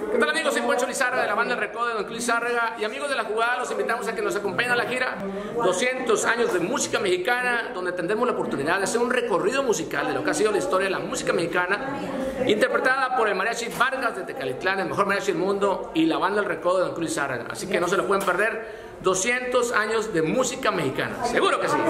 ¿Qué tal, amigos? Soy Poncho Lizárraga de la banda El Recodo de Don Luis Lizárraga, y amigos de la jugada, los invitamos a que nos acompañen a la gira 200 años de música mexicana, donde tendremos la oportunidad de hacer un recorrido musical de lo que ha sido la historia de la música mexicana, interpretada por el Mariachi Vargas de Tecalitlán, el mejor mariachi del mundo, y la banda El Recodo de Don Luis Lizárraga. Así que no se lo pueden perder. 200 años de música mexicana, seguro que sí.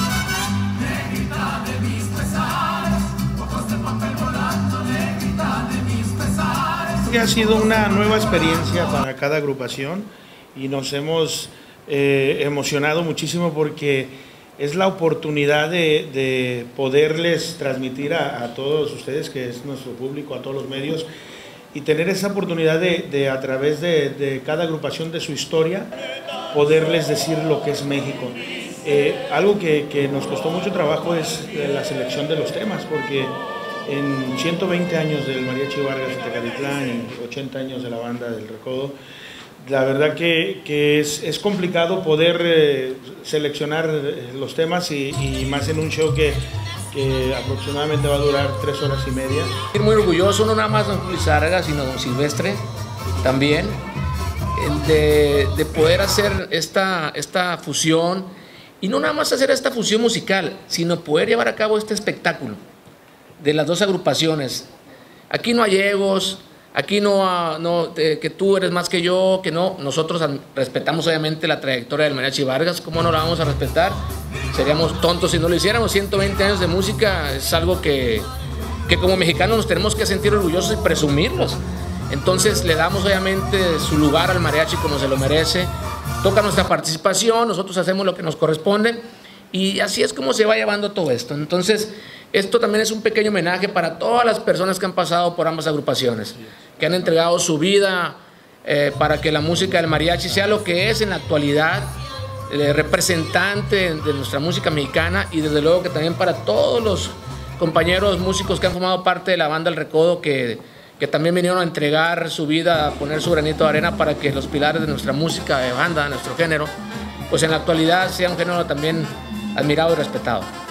Ha sido una nueva experiencia para cada agrupación y nos hemos emocionado muchísimo porque es la oportunidad de poderles transmitir a todos ustedes, que es nuestro público, a todos los medios, y tener esa oportunidad de a través de cada agrupación de su historia, poderles decir lo que es México. Algo que nos costó mucho trabajo es la selección de los temas, porque en 120 años del Mariachi Vargas de Tecalitlán y 80 años de la banda del Recodo, la verdad que es complicado poder seleccionar los temas y más en un show que aproximadamente va a durar 3 horas y media. Muy orgulloso, no nada más Don Lizárraga, sino Don Silvestre también, de poder hacer esta fusión, y no nada más hacer esta fusión musical, sino poder llevar a cabo este espectáculo de las dos agrupaciones. Aquí no hay egos, aquí que tú eres más que yo, que no. Nosotros respetamos obviamente la trayectoria del Mariachi Vargas. ¿Cómo no la vamos a respetar? Seríamos tontos si no lo hiciéramos. 120 años de música es algo que como mexicanos nos tenemos que sentir orgullosos y presumirlos. Entonces le damos obviamente su lugar al mariachi como se lo merece. Toca nuestra participación, nosotros hacemos lo que nos corresponde, y así es como se va llevando todo esto. Entonces, esto también es un pequeño homenaje para todas las personas que han pasado por ambas agrupaciones, que han entregado su vida para que la música del mariachi sea lo que es en la actualidad, representante de nuestra música mexicana, y desde luego que también para todos los compañeros músicos que han formado parte de la banda El Recodo, que también vinieron a entregar su vida, a poner su granito de arena para que los pilares de nuestra música de banda, de nuestro género, pues en la actualidad sea un género también admirado y respetado.